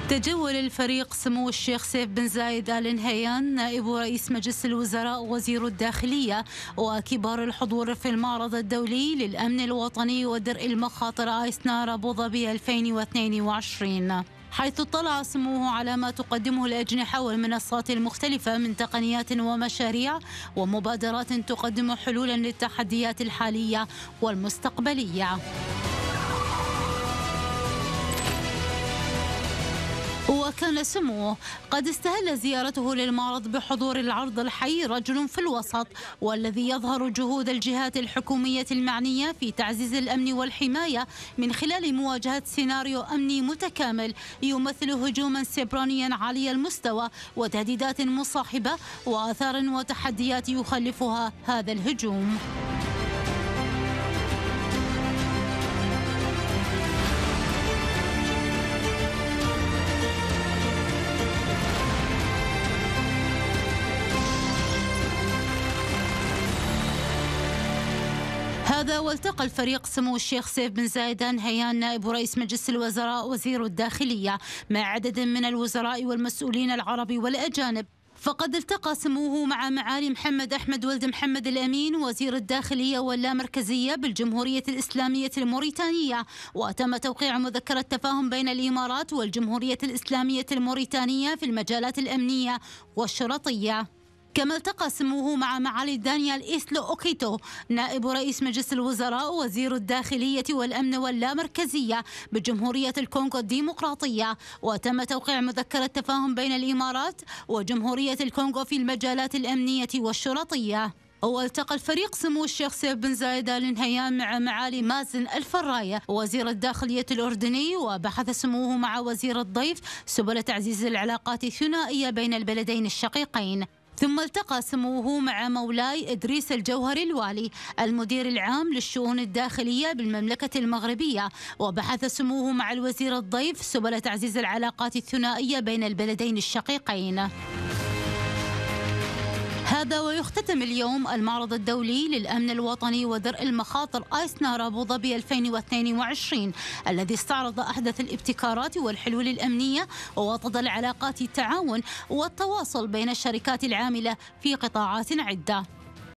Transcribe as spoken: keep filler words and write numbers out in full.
تجول الفريق سمو الشيخ سيف بن زايد آل نهيان نائب رئيس مجلس الوزراء وزير الداخلية وكبار الحضور في المعرض الدولي للأمن الوطني ودرء المخاطر آيسنار أبو ظبي ألفين واثنين وعشرين، حيث اطلع سموه على ما تقدمه الأجنحة والمنصات المختلفة من تقنيات ومشاريع ومبادرات تقدم حلولا للتحديات الحالية والمستقبلية. وكان سموه قد استهل زيارته للمعرض بحضور العرض الحي رجل في الوسط، والذي يظهر جهود الجهات الحكومية المعنية في تعزيز الأمن والحماية من خلال مواجهة سيناريو أمني متكامل يمثل هجوما سيبرانيا عالي المستوى وتهديدات مصاحبة وآثار وتحديات يخلفها هذا الهجوم. هذا والتقى الفريق سمو الشيخ سيف بن زايد آل نهيان نائب رئيس مجلس الوزراء وزير الداخلية مع عدد من الوزراء والمسؤولين العرب والأجانب، فقد التقى سموه مع معالي محمد أحمد ولد محمد الأمين وزير الداخلية واللامركزية بالجمهورية الإسلامية الموريتانية، وتم توقيع مذكرة تفاهم بين الإمارات والجمهورية الإسلامية الموريتانية في المجالات الأمنية والشرطية. كما التقى سموه مع معالي دانيال إيسلو أوكيتو نائب رئيس مجلس الوزراء وزير الداخلية والأمن واللامركزية بجمهورية الكونغو الديمقراطية، وتم توقيع مذكرة تفاهم بين الإمارات وجمهورية الكونغو في المجالات الأمنية والشرطية. والتقى الفريق سمو الشيخ سيف بن زايد آل نهيان مع معالي مازن الفراية وزير الداخلية الأردني، وبحث سموه مع وزير الضيف سبل تعزيز العلاقات الثنائية بين البلدين الشقيقين. ثم التقى سموه مع مولاي إدريس الجوهري الوالي المدير العام للشؤون الداخلية بالمملكة المغربية، وبحث سموه مع الوزير الضيف سبل تعزيز العلاقات الثنائية بين البلدين الشقيقين. هذا ويختتم اليوم المعرض الدولي للأمن الوطني ودرء المخاطر آيسنار أبو ظبي ألفين واثنين وعشرين، الذي استعرض أحدث الابتكارات والحلول الأمنية ووطد العلاقات التعاون والتواصل بين الشركات العاملة في قطاعات عدة.